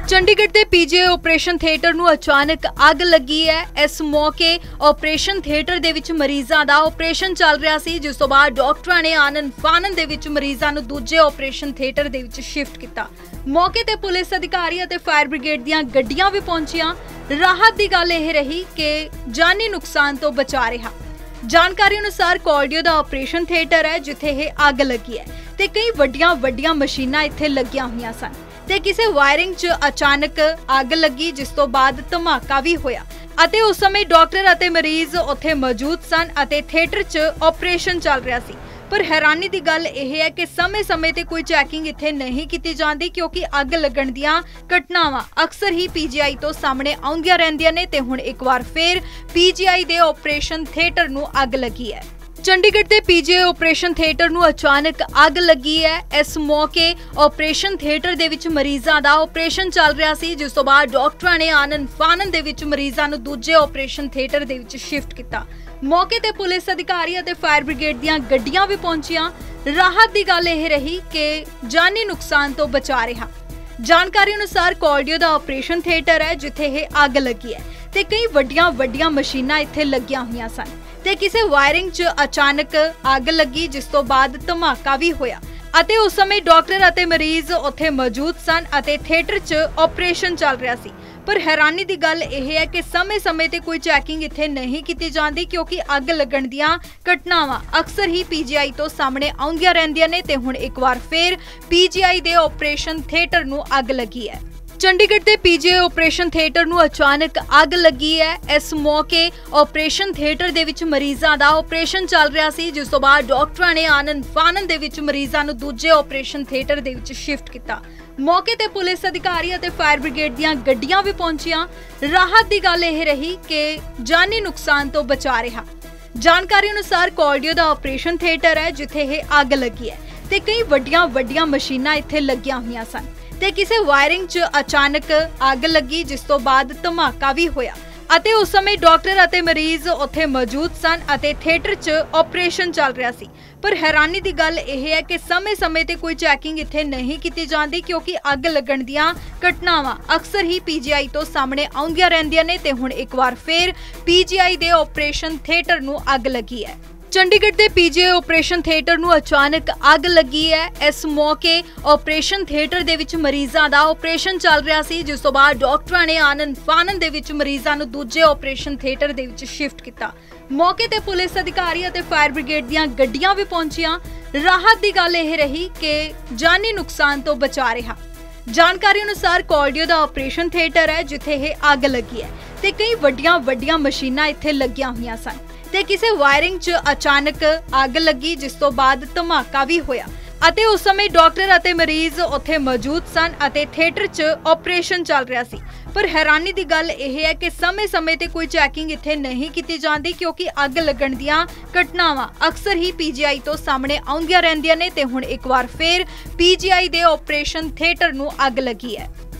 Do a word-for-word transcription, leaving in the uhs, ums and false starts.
ਚੰਡੀਗੜ੍ਹ ਦੇ PGI operation theatre ਨੂੰ ਅਚਾਨਕ ਅੱਗ ਲੱਗੀ ਹੈ। ਇਸ ਮੌਕੇ ਆਪਰੇਸ਼ਨ ਥੀਏਟਰ ਦੇ ਵਿੱਚ ਮਰੀਜ਼ਾਂ ਦਾ ਆਪਰੇਸ਼ਨ ਚੱਲ ਰਿਹਾ ਸੀ, ਜਿਸ ਤੋਂ ਬਾਅਦ ਡਾਕਟਰਾਂ ਨੇ ਆਨਨ ਫਾਨਨ ਦੇ ਵਿੱਚ ਮਰੀਜ਼ਾਂ ਨੂੰ ਦੂਜੇ ਆਪਰੇਸ਼ਨ ਥੀਏਟਰ ਦੇ ਵਿੱਚ ਸ਼ਿਫਟ ਕੀਤਾ। ਮੌਕੇ ਤੇ ਪੁਲਿਸ ਅਧਿਕਾਰੀ ਅਤੇ ਫਾਇਰ ਬ੍ਰਿਗੇਡ ਦੀਆਂ ਗੱਡੀਆਂ ਵੀ ਪਹੁੰਚੀਆਂ। ਰਾਹਤ ਦੀ ਗੱਲ ਇਹ ਰਹੀ ਕਿ ਜਾਨੀ ਨੁਕਸਾਨ ਤੋਂ ਬਚਾ ਰਿਹਾ। ਜਾਣਕਾਰੀ ਅਨੁਸਾਰ ਕਾਰਡੀਓ ਦਾ ਆਪਰੇਸ਼ਨ ਥੀਏਟਰ ਹੈ ਜਿੱਥੇ ਇਹ ਅੱਗ ਲੱਗੀ ਹੈ ਤੇ ਕਈ ਵੱਡੀਆਂ ਵੱਡੀਆਂ ਮਸ਼ੀਨਾਂ ਇੱਥੇ ਲੱਗੀਆਂ ਹੋਈਆਂ ਸਨ ਤੇ ਕਿਸੇ ਵਾਇਰਿੰਗ 'ਚ ਅਚਾਨਕ ਅੱਗ ਲੱਗੀ, ਜਿਸ ਤੋਂ ਬਾਅਦ ਧਮਾਕਾ ਵੀ ਹੋਇਆ ਅਤੇ ਉਸ ਸਮੇਂ ਡਾਕਟਰ ਅਤੇ ਮਰੀਜ਼ ਉੱਥੇ ਮੌਜੂਦ ਸਨ ਅਤੇ ਥੀਏਟਰ 'ਚ ਆਪਰੇਸ਼ਨ ਚੱਲ ਰਿਹਾ ਸੀ। ਪਰ ਹੈਰਾਨੀ ਦੀ ਗੱਲ ਇਹ ਹੈ ਕਿ ਸਮੇਂ-ਸਮੇਂ ਤੇ ਕੋਈ ਚੈਕਿੰਗ ਇੱਥੇ ਨਹੀਂ ਕੀਤੀ ਜਾਂਦੀ, ਕਿਉਂਕਿ ਅੱਗ ਲੱਗਣ ਦੀਆਂ ਘਟਨਾਵਾਂ ਅਕਸਰ ਹੀ ਪੀਜੀਆਈ ਤੋਂ ਸਾਹਮਣੇ ਆਉਂਦੀਆਂ ਰਹਿੰਦੀਆਂ ਨੇ ਤੇ ਹੁਣ ਇੱਕ ਵਾਰ ਫੇਰ ਪੀਜੀਆਈ ਦੇ ਆਪਰੇਸ਼ਨ ਥੀਏਟਰ ਨੂੰ ਅੱਗ ਲੱਗੀ ਹੈ। ਚੰਡੀਗੜ੍ਹ ਦੇ ਪੀਜੀਆਈ ਆਪਰੇਸ਼ਨ ਥੀਏਟਰ ਨੂੰ ਅਚਾਨਕ ਅੱਗ ਲੱਗੀ ਹੈ। ਇਸ ਮੌਕੇ ਆਪਰੇਸ਼ਨ ਥੀਏਟਰ ਦੇ ਵਿੱਚ ਮਰੀਜ਼ਾਂ ਦਾ ਆਪਰੇਸ਼ਨ ਚੱਲ ਰਿਹਾ ਸੀ, ਜਿਸ ਤੋਂ ਬਾਅਦ ਡਾਕਟਰਾਂ ਨੇ ਆਨਨ ਫਾਨਨ ਦੇ ਵਿੱਚ ਮਰੀਜ਼ਾਂ ਨੂੰ ਦੂਜੇ ਆਪਰੇਸ਼ਨ ਥੀਏਟਰ ਦੇ ਵਿੱਚ ਸ਼ਿਫਟ ਕੀਤਾ। ਮੌਕੇ ਤੇ ਪੁਲਿਸ ਅਧਿਕਾਰੀ ਅਤੇ ਫਾਇਰ ਬ੍ਰਿਗੇਡ ਦੀਆਂ ਗੱਡੀਆਂ ਵੀ ਪਹੁੰਚੀਆਂ। ਰਾਹਤ ਦੀ ਗੱਲ ਇਹ ਰਹੀ ਕਿ ਜਾਨੀ ਨੁਕਸਾਨ ਤੋਂ ਬਚਾ ਰਿਹਾ। ਜਾਣਕਾਰੀ ਅਨੁਸਾਰ ਕਾਰਡੀਓ ਦਾ ਆਪਰੇਸ਼ਨ ਥੀਏਟਰ ਹੈ ਜਿੱਥੇ ਇਹ ਅੱਗ ਲੱਗੀ ਹੈ ਤੇ ਕਈ ਵੱਡੀਆਂ ਵੱਡੀਆਂ ਮਸ਼ੀਨਾਂ ਇੱਥੇ ਲੱਗੀਆਂ ਹੋਈਆਂ ਸਨ ਤੇ ਕਿਸੇ ਵਾਇਰਿੰਗ 'ਚ ਅਚਾਨਕ ਅੱਗ ਲੱਗੀ, ਜਿਸ ਤੋਂ ਬਾਅਦ ਧਮਾਕਾ ਵੀ ਹੋਇਆ ਅਤੇ ਉਸ ਸਮੇਂ ਡਾਕਟਰ ਅਤੇ ਮਰੀਜ਼ ਉੱਥੇ ਮੌਜੂਦ ਸਨ ਅਤੇ ਥੀਏਟਰ 'ਚ ਆਪਰੇਸ਼ਨ ਚੱਲ ਰਿਹਾ ਸੀ। ਪਰ ਹੈਰਾਨੀ ਦੀ ਗੱਲ ਇਹ ਹੈ ਕਿ ਸਮੇਂ-ਸਮੇਂ ਤੇ ਕੋਈ ਚੈਕਿੰਗ ਇੱਥੇ ਨਹੀਂ ਕੀਤੀ ਜਾਂਦੀ, ਕਿਉਂਕਿ ਅੱਗ ਲੱਗਣ ਦੀਆਂ ਘਟਨਾਵਾਂ ਅਕਸਰ ਹੀ ਪੀਜੀਆਈ ਤੋਂ ਸਾਹਮਣੇ ਆਉਂਦੀਆਂ ਰਹਿੰਦੀਆਂ ਨੇ ਤੇ ਹੁਣ ਇੱਕ ਵਾਰ ਫੇਰ ਪੀਜੀਆਈ ਦੇ ਆਪਰੇਸ਼ਨ ਥੀਏਟਰ ਨੂੰ ਅੱਗ ਲੱਗੀ ਹੈ। ਚੰਡੀਗੜ੍ਹ ਦੇ ਪੀਜੀਆਈ ਆਪਰੇਸ਼ਨ ਥੀਏਟਰ ਨੂੰ ਅਚਾਨਕ ਅੱਗ ਲੱਗੀ ਹੈ। ਇਸ ਮੌਕੇ ਆਪਰੇਸ਼ਨ ਥੀਏਟਰ ਦੇ ਵਿੱਚ ਮਰੀਜ਼ਾਂ ਦਾ ਆਪਰੇਸ਼ਨ ਚੱਲ ਰਿਹਾ ਸੀ, ਜਿਸ ਤੋਂ ਬਾਅਦ ਡਾਕਟਰਾਂ ਨੇ ਆਨਨ ਫਾਨਨ ਦੇ ਵਿੱਚ ਮਰੀਜ਼ਾਂ ਨੂੰ ਦੂਜੇ ਆਪਰੇਸ਼ਨ ਥੀਏਟਰ ਦੇ ਵਿੱਚ ਸ਼ਿਫਟ ਕੀਤਾ। ਮੌਕੇ ਤੇ ਪੁਲਿਸ ਅਧਿਕਾਰੀ ਅਤੇ ਫਾਇਰ ਬ੍ਰਿਗੇਡ ਦੀਆਂ ਗੱਡੀਆਂ ਵੀ ਪਹੁੰਚੀਆਂ। ਰਾਹਤ ਦੀ ਗੱਲ ਇਹ ਰਹੀ ਕਿ ਜਾਨੀ ਨੁਕਸਾਨ ਤੋਂ ਬਚਾ ਰਿਹਾ। ਜਾਣਕਾਰੀ ਅਨੁਸਾਰ ਕਾਰਡੀਓ ਦਾ ਆਪਰੇਸ਼ਨ ਥੀਏਟਰ ਹੈ ਜਿੱਥੇ ਇਹ ਅੱਗ ਲੱਗੀ ਹੈ ਤੇ ਕਈ ਵੱਡੀਆਂ ਵੱਡੀਆਂ ਮਸ਼ੀਨਾਂ ਇੱਥੇ ਲੱਗੀਆਂ ਹੋਈਆਂ ਸਨ ਤੇ ਕਿਸੇ ਵਾਇਰਿੰਗ 'ਚ ਅਚਾਨਕ ਅੱਗ ਲੱਗੀ, ਜਿਸ ਤੋਂ ਬਾਅਦ ਧਮਾਕਾ ਵੀ ਹੋਇਆ ਅਤੇ ਉਸ ਸਮੇਂ ਡਾਕਟਰ ਅਤੇ ਮਰੀਜ਼ ਉੱਥੇ ਮੌਜੂਦ ਸਨ ਅਤੇ ਥੀਏਟਰ 'ਚ ਆਪਰੇਸ਼ਨ ਚੱਲ ਰਿਹਾ ਸੀ। ਪਰ ਹੈਰਾਨੀ ਦੀ ਗੱਲ ਇਹ ਹੈ ਕਿ ਸਮੇਂ-ਸਮੇਂ ਤੇ ਕੋਈ ਚੈਕਿੰਗ ਇੱਥੇ ਨਹੀਂ ਕੀਤੀ ਜਾਂਦੀ, ਕਿਉਂਕਿ ਅੱਗ ਲੱਗਣ ਦੀਆਂ ਘਟਨਾਵਾਂ ਅਕਸਰ ਹੀ ਪੀਜੀਆਈ ਤੋਂ ਸਾਹਮਣੇ ਆਉਂਦੀਆਂ ਰਹਿੰਦੀਆਂ ਨੇ ਤੇ ਹੁਣ ਇੱਕ ਵਾਰ ਫੇਰ ਪੀਜੀਆਈ ਦੇ ਆਪਰੇਸ਼ਨ ਥੀਏਟਰ ਨੂੰ ਅੱਗ ਲੱਗੀ ਹੈ। ਚੰਡੀਗੜ੍ਹ ਦੇ ਪੀਜੀਆਈ ਆਪਰੇਸ਼ਨ ਥੀਏਟਰ ਨੂੰ ਅਚਾਨਕ ਅੱਗ ਲੱਗੀ ਹੈ। ਇਸ ਮੌਕੇ ਆਪਰੇਸ਼ਨ ਥੀਏਟਰ ਦੇ ਵਿੱਚ ਮਰੀਜ਼ਾਂ ਦਾ ਆਪਰੇਸ਼ਨ ਚੱਲ ਰਿਹਾ ਸੀ, ਜਿਸ ਤੋਂ ਬਾਅਦ ਡਾਕਟਰਾਂ ਨੇ ਆਨਨ ਫਾਨਨ ਦੇ ਵਿੱਚ ਮਰੀਜ਼ਾਂ ਨੂੰ ਦੂਜੇ ਆਪਰੇਸ਼ਨ ਥੀਏਟਰ ਦੇ ਵਿੱਚ ਸ਼ਿਫਟ ਕੀਤਾ। ਮੌਕੇ ਤੇ ਪੁਲਿਸ ਅਧਿਕਾਰੀ ਅਤੇ ਫਾਇਰ ਬ੍ਰਿਗੇਡ ਦੀਆਂ ਗੱਡੀਆਂ ਵੀ ਪਹੁੰਚੀਆਂ। ਰਾਹਤ ਦੀ ਗੱਲ ਇਹ ਰਹੀ ਕਿ ਜਾਨੀ ਨੁਕਸਾਨ ਤੋਂ ਬਚਾ ਰਿਹਾ। ਜਾਣਕਾਰੀ ਅਨੁਸਾਰ ਕਾਰਡੀਓ ਦਾ ਆਪਰੇਸ਼ਨ ਥੀਏਟਰ ਹੈ ਜਿੱਥੇ ਇਹ ਅੱਗ ਲੱਗੀ ਹੈ ਤੇ ਕਈ ਵੱਡੀਆਂ ਵੱਡੀਆਂ ਮਸ਼ੀਨਾਂ ਇੱਥੇ ਲੱਗੀਆਂ ਹੋਈਆਂ ਸਨ ਤੇ ਕਿਸੇ ਵਾਇਰਿੰਗ 'ਚ ਅਚਾਨਕ ਅੱਗ ਲੱਗੀ, ਜਿਸ ਤੋਂ ਬਾਅਦ ਧਮਾਕਾ ਵੀ ਹੋਇਆ ਅਤੇ ਉਸ ਸਮੇਂ ਡਾਕਟਰ ਅਤੇ ਮਰੀਜ਼ ਉੱਥੇ ਮੌਜੂਦ ਸਨ ਅਤੇ ਥੀਏਟਰ 'ਚ ਆਪਰੇਸ਼ਨ ਚੱਲ ਰਿਹਾ ਸੀ। ਪਰ ਹੈਰਾਨੀ ਦੀ ਗੱਲ ਇਹ ਹੈ ਕਿ ਸਮੇਂ-ਸਮੇਂ ਤੇ ਕੋਈ ਚੈਕਿੰਗ ਇੱਥੇ ਨਹੀਂ ਕੀਤੀ ਜਾਂਦੀ, ਕਿਉਂਕਿ ਅੱਗ ਲੱਗਣ ਦੀਆਂ ਘਟਨਾਵਾਂ ਅਕਸਰ ਹੀ ਪੀਜੀਆਈ ਤੋਂ ਸਾਹਮਣੇ ਆਉਂਦੀਆਂ ਰਹਿੰਦੀਆਂ ਨੇ ਤੇ ਹੁਣ ਇੱਕ ਵਾਰ ਫੇਰ ਪੀਜੀਆਈ ਦੇ ਆਪਰੇਸ਼ਨ ਥੀਏਟਰ ਨੂੰ ਅੱਗ ਲੱਗੀ ਹੈ।